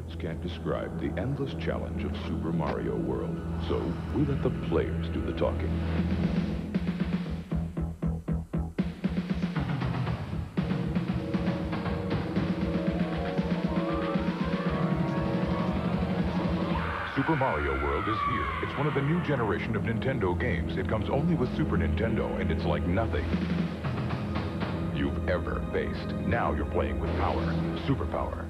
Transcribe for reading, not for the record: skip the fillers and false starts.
Words can't describe the endless challenge of Super Mario World, so we let the players do the talking. Super Mario World is here. It's one of the new generation of Nintendo games. It comes only with Super Nintendo, and it's like nothing you've ever faced. Now you're playing with power, superpower.